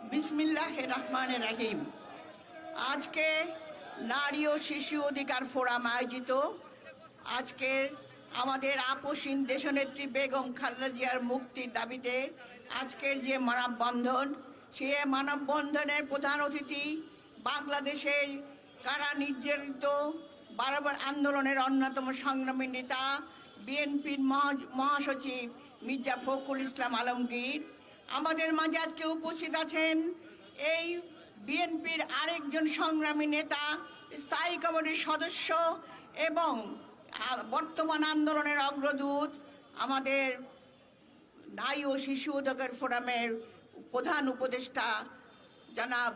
বিসমিল্লাহির রহমানির রহিম। আজকে নারী ও শিশু অধিকার ফোরাম আয়োজিত আজকের আমাদের আপসীন দেশনেত্রী বেগম খালেদা জিয়ার মুক্তির দাবিতে আজকের যে মানববন্ধন, সে মানববন্ধনের প্রধান অতিথি বাংলাদেশের কারা নির্যাতিত বারবার আন্দোলনের অন্যতম সংগ্রামী নেতা বিএনপির মহাসচিব মির্জা ফখরুল ইসলাম আলমগীর। আমাদের মাঝে আজকে উপস্থিত আছেন এই বিএনপির আরেকজন সংগ্রামী নেতা, স্থায়ী কমিটির সদস্য এবং বর্তমান আন্দোলনের অগ্রদূত, আমাদের নারী ও শিশু অধিকার ফোরামের প্রধান উপদেষ্টা জনাব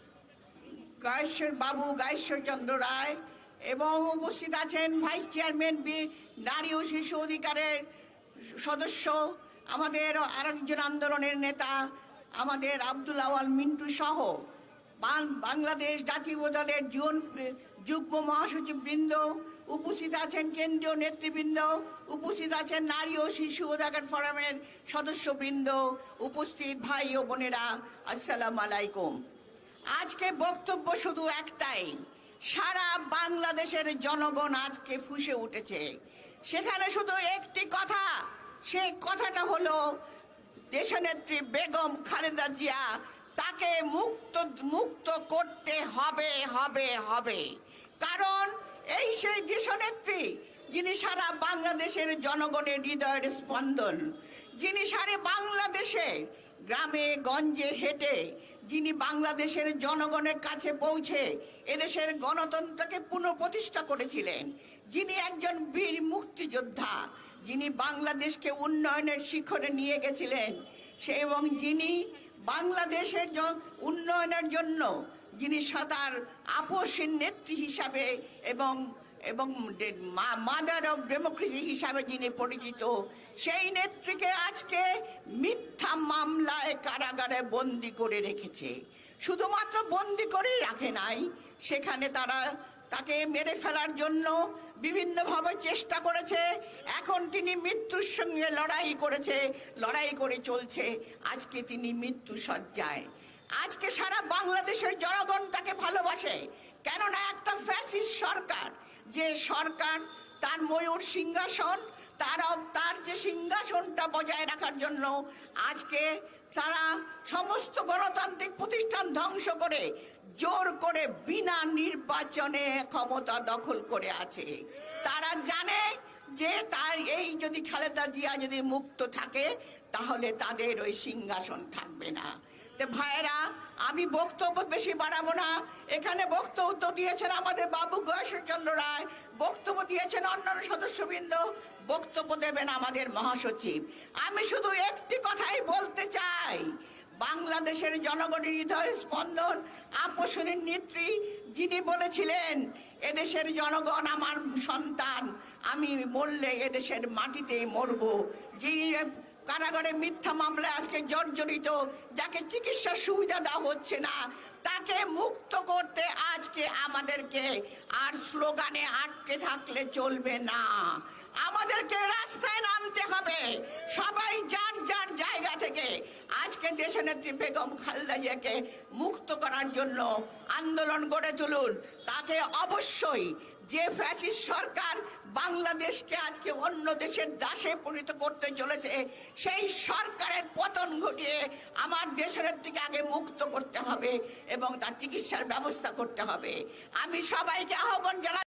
গায়েশ্বর চন্দ্র রায়, এবং উপস্থিত আছেন ভাইস চেয়ারম্যান নারী ও শিশু অধিকারের সদস্য, আমাদের আরেকজন আন্দোলনের নেতা আমাদের আব্দুল আওয়াল মিন্টু সহ বাংলাদেশ জাতীয় দলের যুগ্ম মহাসচিব বৃন্দ, উপস্থিত আছেন কেন্দ্রীয় নেতৃবৃন্দ, উপস্থিত আছেন নারী ও শিশু অধিকার ফোরামের সদস্যবৃন্দ, উপস্থিত ভাই ও বোনেরা, আসসালামু আলাইকুম। আজকে বক্তব্য শুধু একটাই, সারা বাংলাদেশের জনগণ আজকে ফুঁসে উঠেছে। সেখানে শুধু একটি কথা, সেই কথাটা হলো দেশনেত্রী বেগম খালেদা জিয়া, তাকে মুক্ত করতে হবে হবে হবে। কারণ এই সেই দেশনেত্রী যিনি সারা বাংলাদেশের জনগণের হৃদয়ের স্পন্দন, যিনি সারা বাংলাদেশে গ্রামে গঞ্জে হেঁটে যিনি বাংলাদেশের জনগণের কাছে পৌঁছে এদেশের গণতন্ত্রকে পুনঃপ্রতিষ্ঠা করেছিলেন, যিনি একজন বীর মুক্তিযোদ্ধা, যিনি বাংলাদেশকে উন্নয়নের শিখরে নিয়ে গেছিলেন, এবং যিনি বাংলাদেশের উন্নয়নের জন্য যিনি তার আপসীন নেত্রী হিসাবে এবং মাদার অফ ডেমোক্রেসি হিসাবে যিনি পরিচিত, সেই নেত্রীকে আজকে মিথ্যা মামলায় কারাগারে বন্দি করে রেখেছে। শুধুমাত্র বন্দি করেই রাখে নাই, সেখানে তাকে মেরে ফেলার জন্য বিভিন্নভাবে চেষ্টা করেছে। এখন তিনি মৃত্যুর সঙ্গে লড়াই করে চলছে। আজকে তিনি মৃত্যু সজ্জায়। আজকে সারা বাংলাদেশের জনগণ তাকে ভালোবাসে, কেননা একটা ফ্যাসিস্ট সরকার, যে সরকার তার ময়ূর সিংহাসন, তার যে সিংহাসনটা বজায় রাখার জন্য আজকে তারা সমস্ত গণতান্ত্রিক প্রতিষ্ঠান ধ্বংস করে জোর করে বিনা নির্বাচনে ক্ষমতা দখল করে আছে। তারা জানে যে তার এই যদি খালেদা জিয়া যদি মুক্ত থাকে তাহলে তাদের ওই সিংহাসন থাকবে না। ভাইয়েরা, আমি বক্তব্য বেশি বাড়াবো না। এখানে বক্তব্য দিয়েছেন আমাদের বাবু গায়েশ্বর চন্দ্র রায়, বক্তব্য দিয়েছেন অন্যান্য সদস্যবৃন্দ, বক্তব্য দেবেন আমাদের মহাসচিব। আমি শুধু একটি কথাই বলতে চাই, বাংলাদেশের জনগণের হৃদয় স্পন্দন আপসীন নেত্রী যিনি বলেছিলেন, এদেশের জনগণ আমার সন্তান, আমি মরলে এদেশের মাটিতে মরব, যিনি কারাগারে মিথ্যা মামলায় আজকে জর্জরিত, যাকে চিকিৎসার সুবিধা দেওয়া হচ্ছে না, তাকে মুক্ত করতে আজকে আমাদেরকে আর স্লোগানে আটকে থাকলে চলবে না। আমাদেরকে রাস্তায় নামতে হবে। সবাই যার যার জায়গা থেকে আজকে দেশনেত্রী বেগম খালেদা জিয়াকে মুক্ত করার জন্য আন্দোলন গড়ে তুলুন। তাতে অবশ্যই যে ফ্যাসিস্ট সরকার বাংলাদেশকে আজকে অন্য দেশের দাসে পরিণত করতে চলেছে, সেই সরকারের পতন ঘটিয়ে আমার দেশনেত্রীকে আগে মুক্ত করতে হবে এবং তার চিকিৎসার ব্যবস্থা করতে হবে। আমি সবাইকে আহ্বান জানাই।